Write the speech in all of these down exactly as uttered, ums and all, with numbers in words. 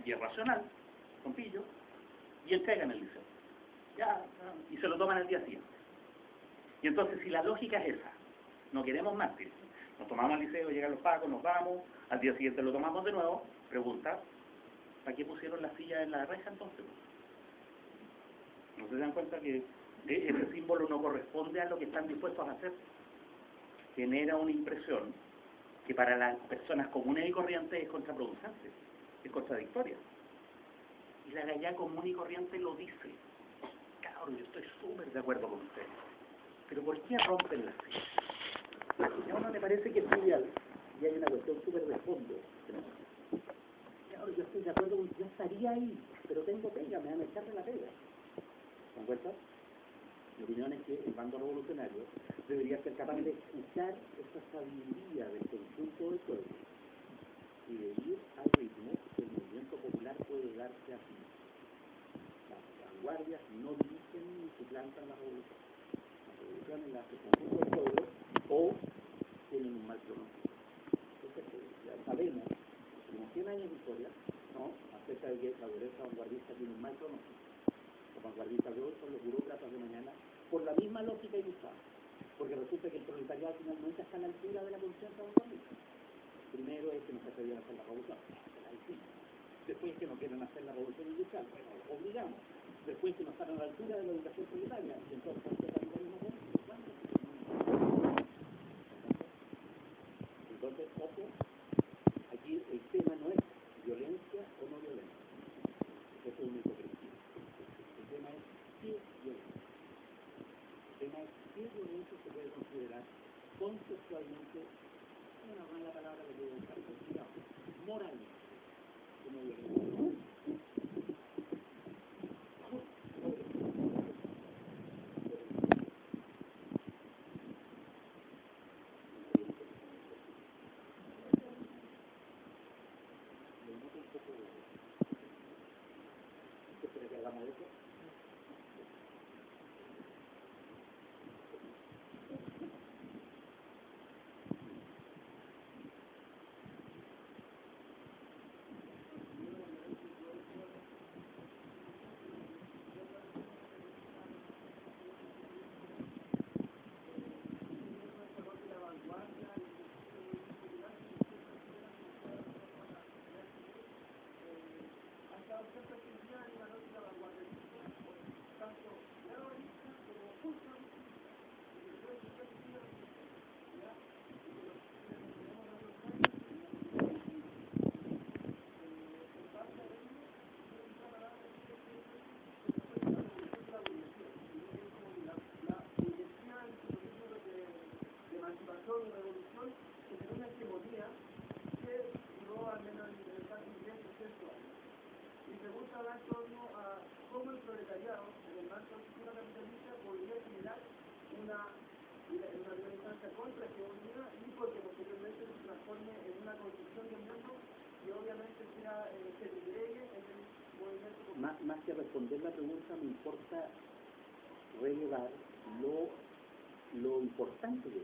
y es racional, con pillo, y entregan el liceo. Ya, y se lo toman el día siguiente. Y entonces, si la lógica es esa, no queremos mártires, nos tomamos el liceo, llegan los pacos, nos vamos, al día siguiente lo tomamos de nuevo, pregunta, ¿para qué pusieron la silla en la reja entonces? ¿No se dan cuenta que ese símbolo no corresponde a lo que están dispuestos a hacer? Genera una impresión que para las personas comunes y corrientes es contraproducente, es contradictoria. Y la gallá común y corriente lo dice. Cabrón, yo estoy súper de acuerdo con ustedes. Pero ¿por qué rompen la silla? A uno me parece que es trivial y hay una cuestión súper de fondo. Cabrón, yo estoy de acuerdo con yo estaría ahí, pero tengo pega, me van a echar de la pega. ¿Se dan cuenta? Mi opinión es que el bando revolucionario debería ser capaz de escuchar esa sabiduría del conjunto del pueblo y de ir al ritmo que el movimiento popular puede darse así. Las vanguardias no dirigen ni suplantan la revolución. La revolución es la que el conjunto del pueblo o tienen un mal pronóstico. Entonces, ya sabemos, como cien años de historia, ¿no?, acerca de que la derecha vanguardista tiene un mal pronóstico. Los vanguardistas de hoy son los burócratas de mañana, por la misma lógica ilustrada, porque resulta que el proletariado finalmente está a la altura de la conciencia vanguardista. Primero es que no se atrevían a hacer la revolución, después que no quieren hacer la revolución industrial, bueno, los obligamos, después que no están a la altura de la educación proletaria, y entonces ¿por qué capitalismo político? Entonces, ojo, aquí el tema no es violencia o no violencia, eso es una hipocresía. El tema es qué es violencia. El tema es qué violencia se puede considerar conceptualmente, una mala palabra que puede usar, digamos, moralmente, como violencia. Más, más que responder la pregunta, me importa relevar lo, lo importante que es.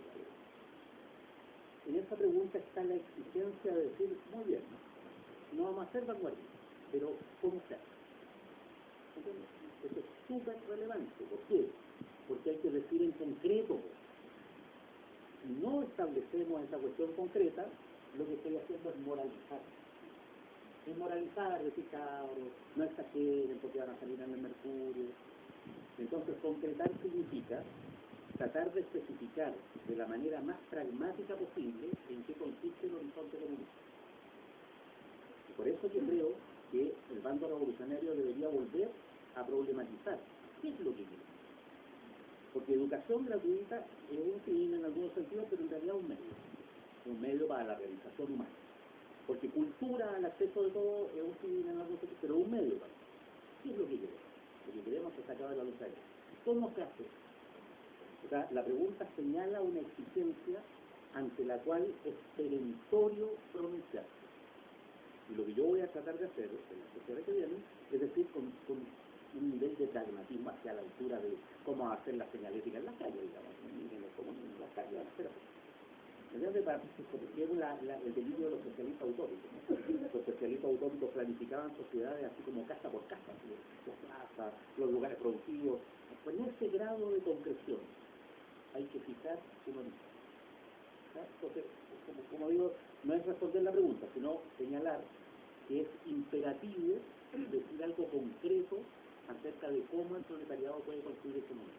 En esta pregunta está la exigencia de decir, muy bien, no vamos a ser vanguardistas, pero ¿cómo se hace? Eso es súper relevante. ¿Por qué? Porque hay que decir en concreto. Si no establecemos esa cuestión concreta, lo que estoy haciendo es moralizar. Es moralizar, decir, cabros, no exageren porque van a salir en el mercurio. Entonces, concretar significa tratar de especificar de la manera más pragmática posible en qué consiste el horizonte comunista. Y por eso yo creo que el bando revolucionario debería volver a problematizar qué es lo que quiere. Porque educación gratuita es un fin en algunos sentidos, pero en realidad un medio. Un medio para la realización humana. Porque cultura, el acceso de todo, es un fin en algunos sentidos, pero un medio para. ¿Qué es lo que queremos? Lo que queremos es sacar de la lucha. ¿Cómo se hace? O sea, la pregunta señala una exigencia ante la cual es perentorio pronunciarse. Y lo que yo voy a tratar de hacer en la sociedad que viene es decir, con, con un nivel de pragmatismo hacia la altura de cómo hacer la señalética en las calles, digamos, en los comunistas, en las calles, pero ¿entiendes? Porque es la, la, el delirio de los socialistas utópicos, ¿no? Los socialistas utópicos planificaban sociedades así como casa por casa, las plazas, los lugares productivos. Con ese grado de concreción hay que fijar un horizonte. Entonces, como, como digo, no es responder la pregunta, sino señalar que es imperativo decir algo concreto acerca de cómo el proletariado puede construir ese mundo.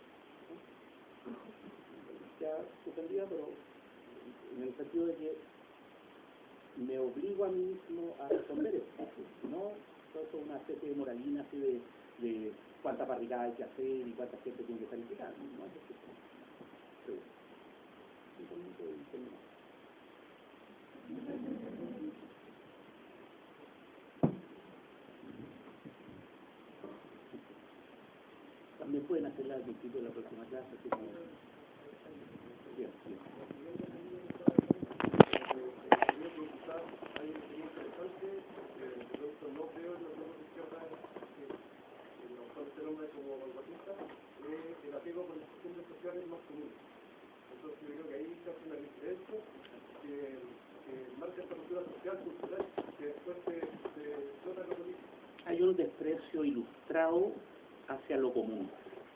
Ya suspendida, pero en el sentido de que me obligo a mí mismo a responder esto. No, todo eso es una especie de moralina así de, de cuánta parricada hay que hacer y cuánta gente tiene que estar implicada. No es eso. Sí. También pueden hacerla al principio de la próxima clase, así como... Bien, bien. Hay un interesante, de no creo en los grupos de izquierda, que el autor este nombre como Batista, es el apego por las costumbres sociales más comunes. Entonces yo creo que ahí se hace una diferencia que, que marca esta cultura social, cultural, que después se, se explota en la política. Hay un desprecio ilustrado hacia lo común.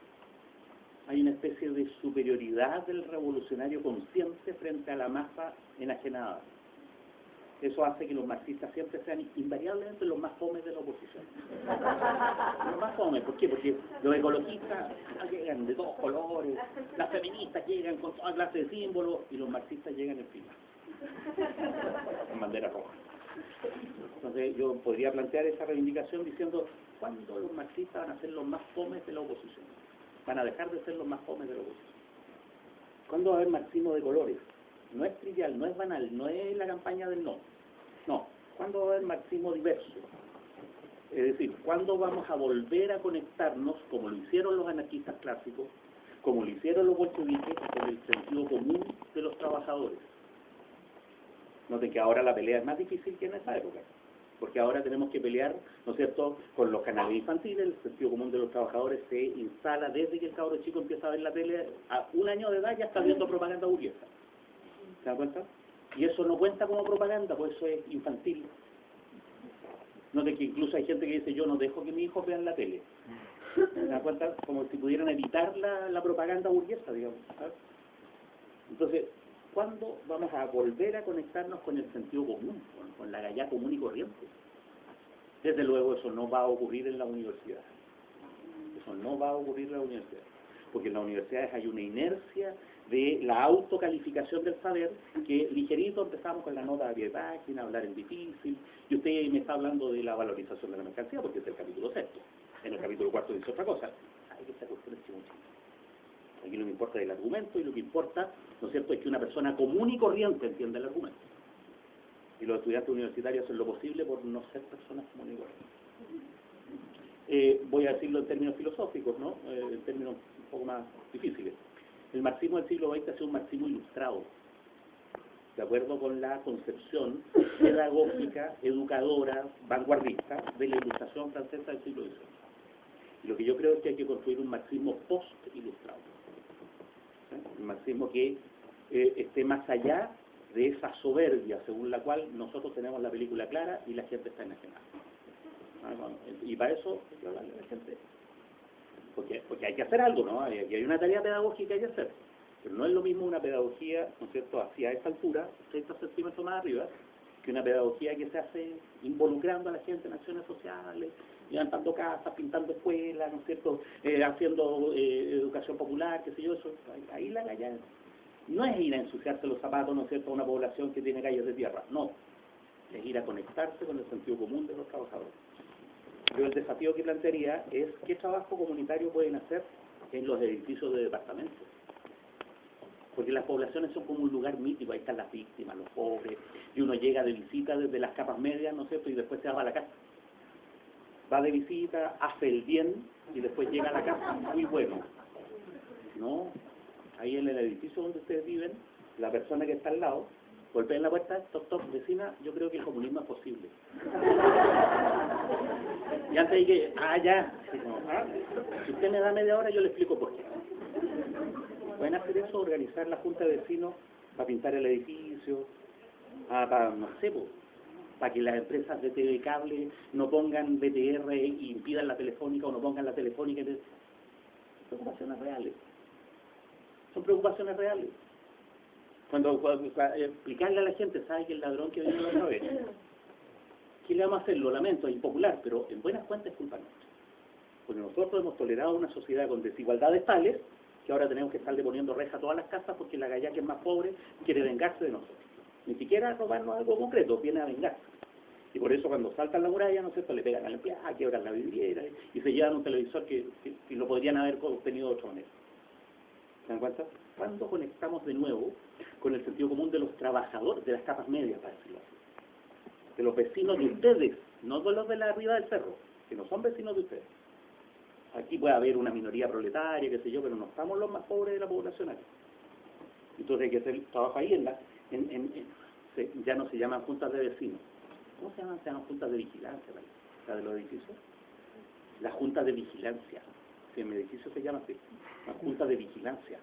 Hay una especie de superioridad del revolucionario consciente frente a la masa enajenada. Eso hace que los marxistas siempre sean invariablemente los más fomes de la oposición. Los más fomes, ¿por qué? Porque los ecologistas llegan de todos colores, las feministas llegan con toda clase de símbolos y los marxistas llegan en fila, con bandera roja. Entonces yo podría plantear esa reivindicación diciendo, ¿cuándo los marxistas van a ser los más fomes de la oposición? Van a dejar de ser los más fomes de la oposición. ¿Cuándo va a haber marxismo de colores? No es trivial, no es banal, no es la campaña del no. No, ¿cuándo va a haber marxismo diverso? Es decir, ¿cuándo vamos a volver a conectarnos, como lo hicieron los anarquistas clásicos, como lo hicieron los bolcheviques, con el sentido común de los trabajadores? Noten que ahora la pelea es más difícil que en esa época, porque ahora tenemos que pelear, ¿no es cierto?, con los canales infantiles. El sentido común de los trabajadores se instala desde que el cabro chico empieza a ver la tele, a un año de edad ya está viendo propaganda burguesa. ¿Se dan cuenta? Y eso no cuenta como propaganda, pues eso es infantil. Noten que incluso hay gente que dice, yo no dejo que mis hijos vean la tele. ¿Se dan cuenta? Como si pudieran evitar la, la propaganda burguesa, digamos. ¿Sabes? Entonces, ¿cuándo vamos a volver a conectarnos con el sentido común, con, con la gallá común y corriente? Desde luego eso no va a ocurrir en la universidad. Eso no va a ocurrir en la universidad. Porque en las universidades hay una inercia de la autocalificación del saber, que ligerito empezamos con la nota de pie de página, hablar en difícil, y usted me está hablando de la valorización de la mercancía, porque es el capítulo sexto. En el capítulo cuarto dice otra cosa. Ay, que esta cuestión es chimuchita. Aquí lo que importa es el argumento, y lo que importa, ¿no es cierto?, es que una persona común y corriente entienda el argumento. Y los estudiantes universitarios hacen lo posible por no ser personas comunes y corrientes. Eh, voy a decirlo en términos filosóficos, ¿no?, eh, en términos un poco más difíciles. El marxismo del siglo veinte ha sido un marxismo ilustrado, de acuerdo con la concepción pedagógica, educadora, vanguardista de la ilustración francesa del siglo dieciocho. Y lo que yo creo es que hay que construir un marxismo post-ilustrado. ¿Sí? Un marxismo que eh, esté más allá de esa soberbia según la cual nosotros tenemos la película clara y la gente está enajenada. ¿Ah? Bueno, y para eso hay que hablarle a la gente. Porque, porque hay que hacer algo, ¿no? Hay, hay una tarea pedagógica que hay que hacer. Pero no es lo mismo una pedagogía, ¿no es cierto?, hacia esa altura, treinta centímetros más arriba, que una pedagogía que se hace involucrando a la gente en acciones sociales, levantando casas, pintando escuelas, ¿no es cierto?, eh, haciendo eh, educación popular, qué sé yo, eso. Ahí la galla no es ir a ensuciarse los zapatos, ¿no es cierto?, a una población que tiene calles de tierra, no. Es ir a conectarse con el sentido común de los trabajadores. Yo el desafío que plantearía es qué trabajo comunitario pueden hacer en los edificios de departamentos. Porque las poblaciones son como un lugar mítico, ahí están las víctimas, los pobres, y uno llega de visita desde las capas medias, ¿no es cierto?, y después se va a la casa. Va de visita, hace el bien, y después llega a la casa, muy bueno. No, ahí en el edificio donde ustedes viven, la persona que está al lado, golpea en la puerta, toc, toc, vecina, yo creo que el comunismo es posible. Y antes de que, ah, ya, ¿ah? Si usted me da media hora, yo le explico por qué. Pueden hacer eso, organizar la junta de vecinos para pintar el edificio, ah, para, no sé, pues, para que las empresas de T V cable no pongan B T R y impidan la telefónica o no pongan la telefónica. Son preocupaciones reales. Son preocupaciones reales. Cuando, cuando, cuando explicarle a la gente, ¿sabe que el ladrón que viene la otra vez? ¿Qué le vamos a hacer? Lo lamento, es impopular, pero en buenas cuentas es culpa nuestra. Porque nosotros hemos tolerado una sociedad con desigualdades tales que ahora tenemos que estarle poniendo reja a todas las casas porque la galla que es más pobre quiere vengarse de nosotros. Ni siquiera a robarnos algo concreto, viene a vengarse. Y por eso cuando saltan la muralla, ¿no es cierto?, le pegan a la empleada, quiebran la vidriera y se llevan un televisor que, que, que lo podrían haber obtenido de otra manera. ¿Se dan cuenta? ¿Cuándo conectamos de nuevo con el sentido común de los trabajadores, de las capas medias, para decirlo así? De los vecinos de ustedes, no de los de la arriba del cerro, que no son vecinos de ustedes. Aquí puede haber una minoría proletaria, qué sé yo, pero no estamos los más pobres de la población aquí. Entonces hay que hacer trabajo ahí, en la, en, en, en, se, ya no se llaman juntas de vecinos. ¿Cómo se llaman? Se llaman juntas de vigilancia, ¿vale? La de los edificios. Las juntas de vigilancia. Si en mi edificio se llama así, las juntas de vigilancia.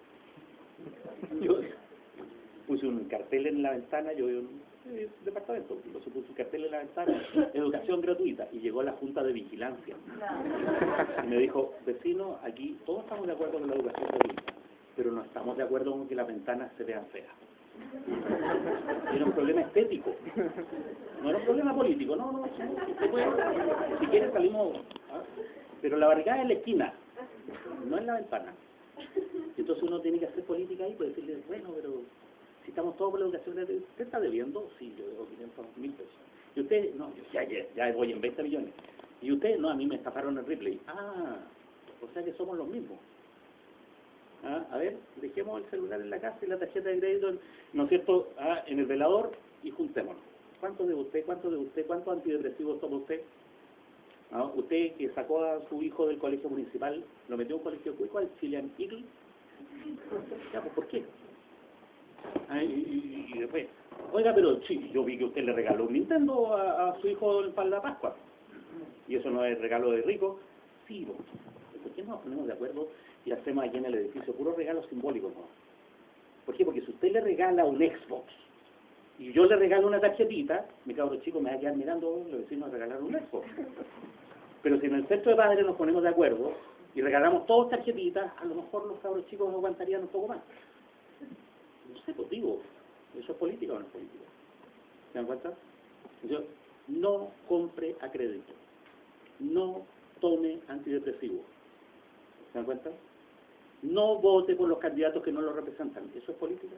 Yo puse un cartel en la ventana, yo vivo en un departamento, entonces puse un cartel en la ventana, educación gratuita, y llegó la junta de vigilancia. Y me dijo, vecino, aquí todos estamos de acuerdo con la educación gratuita, pero no estamos de acuerdo con que las ventanas se vean feas. Era un problema estético, no era un problema político, no, no, si, puede, si quiere salimos, ¿ah? Pero la barricada es en la esquina, no en la ventana. Entonces uno tiene que hacer política ahí, pues decirle, bueno, pero si estamos todos por la educación, ¿usted está debiendo? Sí, yo debo quinientos mil pesos. ¿Y usted? No, yo ya, ya, ya voy en veinte millones. ¿Y usted? No, a mí me estafaron el Ripley. Ah, o sea que somos los mismos. Ah, a ver, dejemos el celular en la casa y la tarjeta de crédito, ¿no es cierto?, ah, en el velador y juntémonos. ¿Cuánto de usted? ¿Cuánto de usted? ¿Cuántos antidepresivos toma usted? ¿Ah? Usted que sacó a su hijo del colegio municipal, lo metió en un colegio cuico, al Chilean Eagle. Ya, pues, ¿por qué? Ah, y, y, y después, oiga, pero sí, yo vi que usted le regaló un Nintendo a, a su hijo para la Pascua. ¿Y eso no es regalo de rico? Sí, ¿por qué no nos ponemos de acuerdo y hacemos aquí en el edificio puros regalos simbólicos, no? ¿Por qué? Porque si usted le regala un Xbox y yo le regalo una tarjetita, mi cabro chico me va a quedar mirando, los vecinos a regalar un Xbox. Pero si en el centro de padres nos ponemos de acuerdo y regalamos todos tarjetitas, a lo mejor los cabros chicos aguantarían un poco más. No sé, pues digo, ¿eso es política o no es política? ¿Se dan cuenta? Yo, no compre a crédito, no tome antidepresivos. ¿Se dan cuenta? No vote por los candidatos que no lo representan. ¿Eso es política?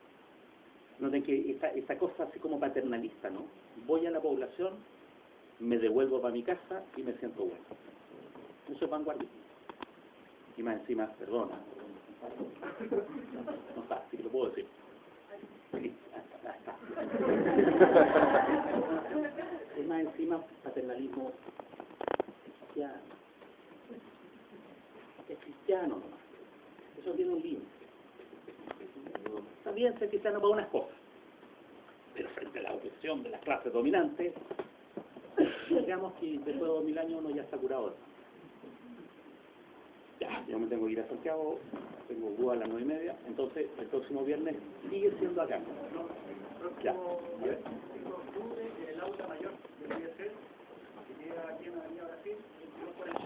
Noten que esta, esta cosa así como paternalista, ¿no? Voy a la población, me devuelvo para mi casa y me siento bueno. Eso es vanguardismo. Y más encima, perdona, no está, sí que lo puedo decir. Sí, está, está. Es más encima paternalismo cristiano. Es cristiano nomás. Eso tiene un límite. Está bien ser cristiano para unas cosas, pero frente a la opresión de las clases dominantes, digamos que después de dos mil años uno ya está curado. Ya, yo me tengo que ir a Santiago, tengo búho a las nueve y media, entonces el próximo viernes sigue siendo acá. Ya, a ver. En el aula mayor, debería ser, que queda aquí en la Avenida Brasil,